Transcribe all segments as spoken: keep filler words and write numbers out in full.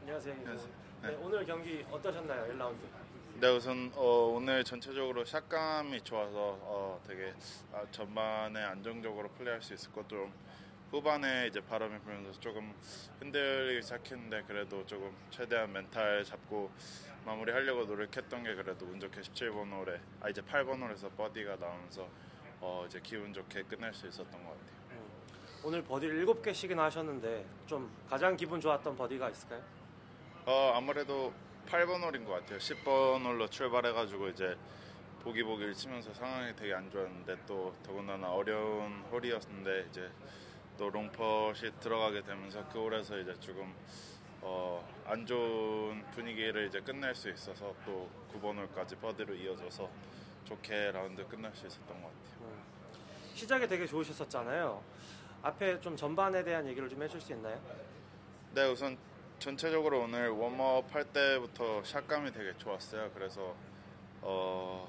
안녕하세요. 안녕하세요. 네, 네. 오늘 경기 어떠셨나요? 일 라운드. 네, 우선 어, 오늘 전체적으로 샷감이 좋아서 어, 되게 아, 전반에 안정적으로 플레이할 수 있었고, 좀 후반에 이제 바람이 불면서 조금 흔들리기 시작했는데, 그래도 조금 최대한 멘탈 잡고 마무리하려고 노력했던 게 그래도 운 좋게 십칠 번 홀에 아 이제 팔 번 홀에서 버디가 나오면서 어, 이제 기분 좋게 끝낼 수 있었던 것 같아요. 음, 오늘 버디를 일곱 개씩이나 하셨는데 좀 가장 기분 좋았던 버디가 있을까요? 어, 아무래도 팔 번 홀인 것 같아요. 십 번 홀로 출발해가지고 이제 보기 보기를 치면서 상황이 되게 안 좋았는데, 또 더군다나 어려운 홀이었는데 이제 또 롱퍼시 들어가게 되면서 그 홀에서 이제 조금 어, 안 좋은 분위기를 이제 끝낼 수 있어서 또 구 번 홀까지 버디로 이어져서 좋게 라운드 끝날 수 있었던 것 같아요. 음, 시작이 되게 좋으셨었잖아요. 앞에 좀 전반에 대한 얘기를 좀 해줄 수 있나요? 네, 우선 전체적으로 오늘 웜업 할 때부터 샷감이 되게 좋았어요. 그래서 어,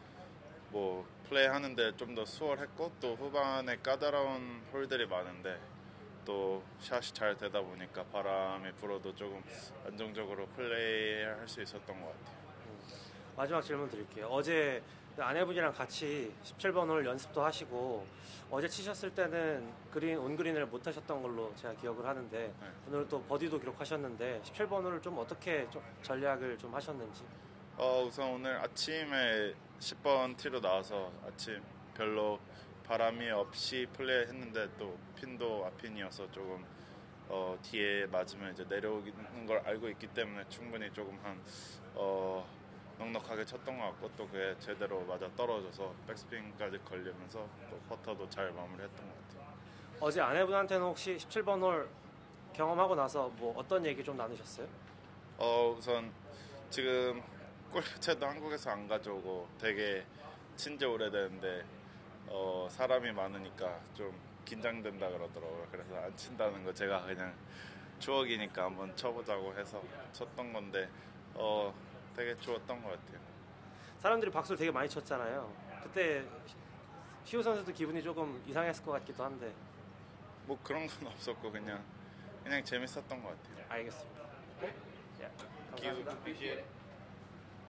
뭐 플레이 하는데 좀 더 수월했고, 또 후반에 까다로운 홀들이 많은데 또 샷이 잘 되다 보니까 바람이 불어도 조금 안정적으로 플레이 할 수 있었던 것 같아요. 음, 마지막 질문 드릴게요. 어제 아내분이랑 같이 십칠 번 홀 연습도 하시고 어제 치셨을 때는 그린 온그린을 못 하셨던 걸로 제가 기억을 하는데, 네. 오늘 또 버디도 기록하셨는데 십칠 번 홀을 좀 어떻게 좀 전략을 좀 하셨는지. 어, 우선 오늘 아침에 십 번 티로 나와서 아침 별로 바람이 없이 플레이 했는데, 또 핀도 앞핀이어서 조금 어, 뒤에 맞으면 이제 내려오는 걸 알고 있기 때문에 충분히 조금 한 어, 넉넉하게 쳤던 것 같고, 또 그게 제대로 맞아 떨어져서 백스핀까지 걸리면서 또 퍼터도 잘 마무리했던 것 같아요. 어제 아내분한테는 혹시 십칠 번 홀 경험하고 나서 뭐 어떤 얘기 좀 나누셨어요? 어, 우선 지금 골프채도 한국에서 안 가져오고 되게 친지 오래됐는데 어, 사람이 많으니까 좀 긴장된다 그러더라고요. 그래서 안 친다는 거 제가 그냥 추억이니까 한번 쳐보자고 해서 쳤던 건데 어, 되게 좋았던 것 같아요. 사람들이 박수를 되게 많이 쳤잖아요. 그때 시우 선수도 기분이 조금 이상했을 것 같기도 한데. 뭐 그런 건 없었고 그냥 그냥 재밌었던 것 같아요. 알겠습니다. 네, 기우 감사합니다.